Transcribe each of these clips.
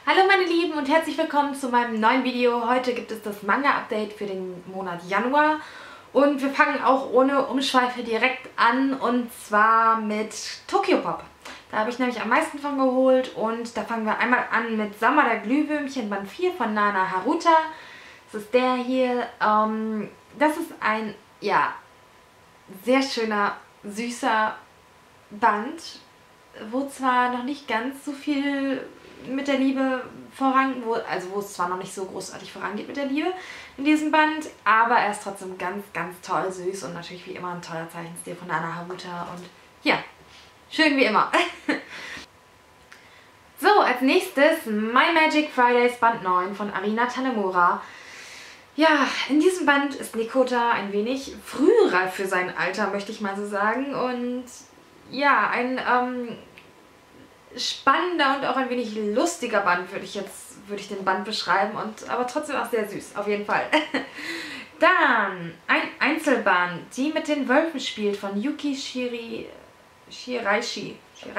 Hallo meine Lieben und herzlich willkommen zu meinem neuen Video. Heute gibt es das Manga-Update für den Monat Januar und wir fangen auch ohne Umschweife direkt an und zwar mit Tokyopop. Da habe ich nämlich am meisten von geholt und da fangen wir einmal an mit Sommer der Glühwürmchen Band 4 von Nana Haruta. Das ist der hier. Das ist ein, ja, sehr schöner, süßer Band, wo zwar noch nicht ganz so viel mit der Liebe wo es zwar noch nicht so großartig vorangeht mit der Liebe in diesem Band, aber er ist trotzdem ganz, ganz toll süß und natürlich wie immer ein toller Zeichenstil von Nana Haruta und ja, schön wie immer. So, als nächstes My Magic Fridays Band 9 von Arina Tanemura. Ja, in diesem Band ist Nekota ein wenig frühreif für sein Alter, möchte ich mal so sagen, und ja, ein spannender und auch ein wenig lustiger Band würde ich den Band beschreiben, aber trotzdem auch sehr süß, auf jeden Fall. Dann ein Einzelband, die mit den Wölfen spielt, von Yuki Shiraishi.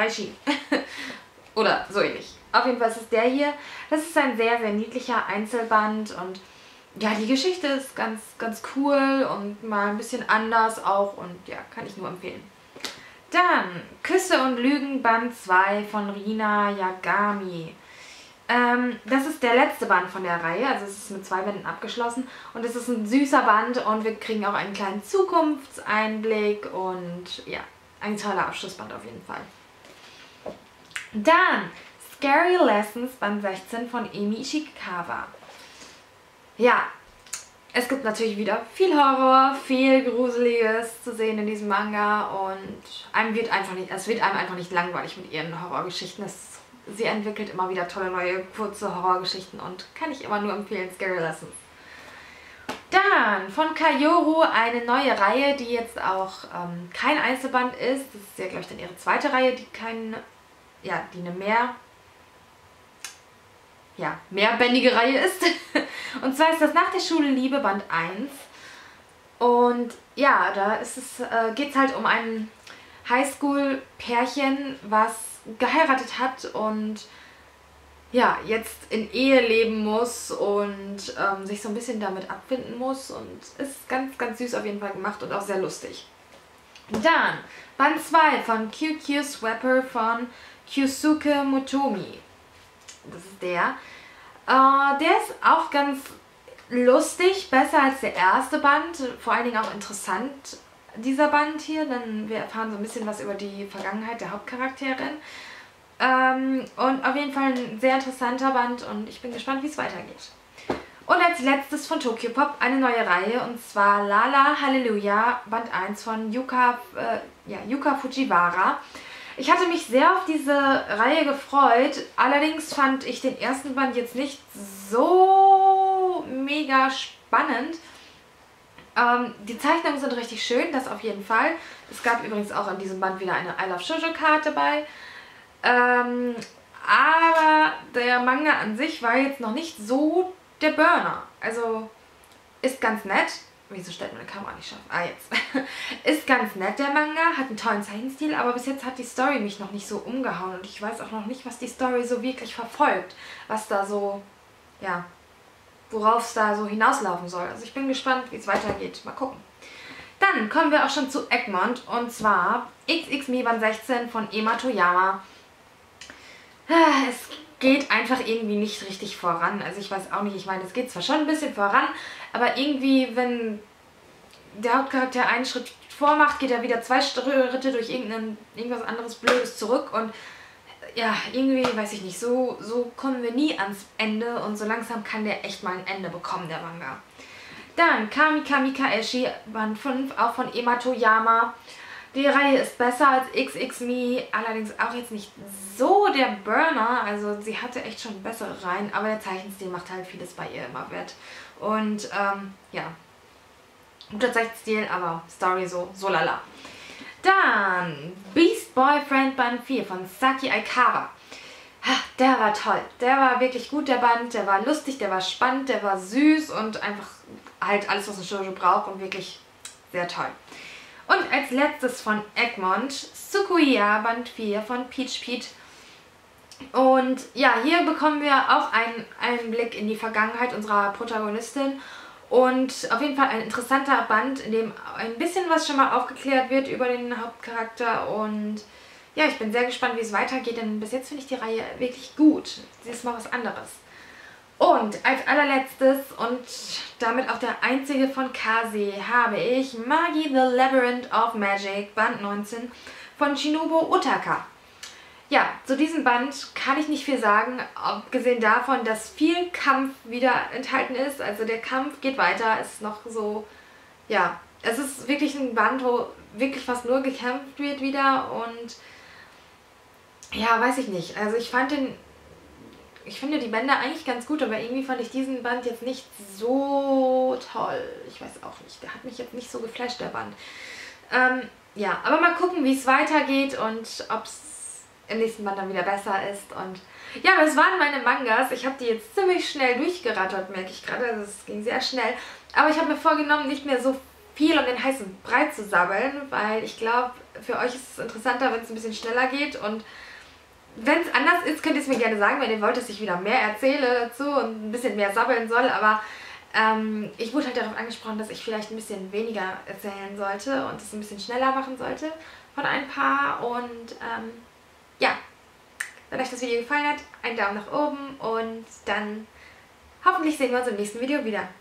Oder so ähnlich. Auf jeden Fall ist es der hier. Das ist ein sehr, sehr niedlicher Einzelband und ja, die Geschichte ist ganz, ganz cool und mal ein bisschen anders auch und ja, kann ich nur empfehlen. Dann Küsse und Lügen Band 2 von Rina Yagami. Das ist der letzte Band von der Reihe, also es ist mit 2 Bänden abgeschlossen und es ist ein süßer Band und wir kriegen auch einen kleinen Zukunftseinblick und ja, ein toller Abschlussband auf jeden Fall. Dann Scary Lessons Band 16 von Emi Ishikawa. Ja, es gibt natürlich wieder viel Horror, viel Gruseliges zu sehen in diesem Manga und es wird einem einfach nicht langweilig mit ihren Horrorgeschichten. Sie entwickelt immer wieder tolle neue kurze Horrorgeschichten und kann ich immer nur empfehlen, Scary Lessons. Dann von Kayoru eine neue Reihe, die jetzt auch kein Einzelband ist. Das ist ja, glaube ich, dann ihre zweite Reihe, die eine mehrbändige Reihe ist. Und zwar ist das Nach der Schule Liebe Band 1. Und ja, da geht es halt um ein Highschool-Pärchen, was geheiratet hat und ja, jetzt in Ehe leben muss und sich so ein bisschen damit abfinden muss. Und ist ganz, ganz süß auf jeden Fall gemacht und auch sehr lustig. Dann Band 2 von QQ Swapper von Kyusuke Motomi. Das ist der. Der ist auch ganz lustig, besser als der erste Band, vor allen Dingen auch interessant, dieser Band hier, denn wir erfahren so ein bisschen was über die Vergangenheit der Hauptcharakterin. Und auf jeden Fall ein sehr interessanter Band und ich bin gespannt, wie es weitergeht. Und als letztes von Tokyopop eine neue Reihe und zwar Lala Halleluja Band 1 von Yuka Fujiwara. Ich hatte mich sehr auf diese Reihe gefreut, allerdings fand ich den ersten Band jetzt nicht so mega spannend. Die Zeichnungen sind richtig schön, das auf jeden Fall. Es gab übrigens auch in diesem Band wieder eine I Love Shoujo Karte bei. Aber der Manga an sich war jetzt noch nicht so der Burner. Also ist ganz nett. Wieso stellt meine Kamera nicht scharf? Ah, jetzt. Ist ganz nett, der Manga, hat einen tollen Zeichenstil, aber bis jetzt hat die Story mich noch nicht so umgehauen und ich weiß auch noch nicht, was die Story so wirklich verfolgt. Was da so, ja, worauf es da so hinauslaufen soll. Also ich bin gespannt, wie es weitergeht. Mal gucken. Dann kommen wir auch schon zu Egmont und zwar XXMe Band 16 von Ema Toyama. Es geht einfach irgendwie nicht richtig voran. Also ich weiß auch nicht, ich meine, es geht zwar schon ein bisschen voran, aber irgendwie, wenn der Hauptcharakter einen Schritt vormacht, geht er wieder 2 Schritte durch irgendwas anderes Blödes zurück und ja, irgendwie, weiß ich nicht, so kommen wir nie ans Ende und so langsam kann der echt mal ein Ende bekommen, der Manga. Dann Kamika Eshi Band 5, auch von Ema Toyama. Die Reihe ist besser als XXMe, allerdings auch jetzt nicht so der Burner, also sie hatte echt schon bessere Reihen, aber der Zeichenstil macht halt vieles bei ihr immer wett. Und ja, guter Zeichenstil, aber Story so lala. Dann Beast Boyfriend Band 4 von Saki Aikawa. Der war toll, der war wirklich gut, der Band, der war lustig, der war spannend, der war süß und einfach halt alles, was ein Shoujo braucht und wirklich sehr toll. Und als letztes von Egmont, Tsukuya Band 4 von Peach Pete. Und ja, hier bekommen wir auch einen Einblick in die Vergangenheit unserer Protagonistin. Und auf jeden Fall ein interessanter Band, in dem ein bisschen was schon mal aufgeklärt wird über den Hauptcharakter. Und ja, ich bin sehr gespannt, wie es weitergeht, denn bis jetzt finde ich die Reihe wirklich gut. Sie ist mal was anderes. Und als allerletztes und damit auch der einzige von Kasi habe ich Magi the Labyrinth of Magic, Band 19 von Shinobu Utaka. Ja, zu diesem Band kann ich nicht viel sagen, abgesehen davon, dass viel Kampf wieder enthalten ist. Also der Kampf geht weiter, es ist noch so, ja, es ist wirklich ein Band, wo wirklich fast nur gekämpft wird wieder und ja, weiß ich nicht. Also ich finde die Bände eigentlich ganz gut, aber irgendwie fand ich diesen Band jetzt nicht so toll. Ich weiß auch nicht, der hat mich jetzt nicht so geflasht, der Band. Ja, aber mal gucken, wie es weitergeht und ob es im nächsten Band dann wieder besser ist. Und ja, das waren meine Mangas. Ich habe die jetzt ziemlich schnell durchgerattert, merke ich gerade. Also es ging sehr schnell. Aber ich habe mir vorgenommen, nicht mehr so viel um den heißen Brei zu sabbeln, weil ich glaube, für euch ist es interessanter, wenn es ein bisschen schneller geht. Und wenn es anders ist, könnt ihr es mir gerne sagen, wenn ihr wollt, dass ich wieder mehr erzähle dazu und ein bisschen mehr sabbeln soll. Aber ich wurde halt darauf angesprochen, dass ich vielleicht ein bisschen weniger erzählen sollte und es ein bisschen schneller machen sollte von ein paar. Und ja, wenn euch das Video gefallen hat, einen Daumen nach oben und dann hoffentlich sehen wir uns im nächsten Video wieder.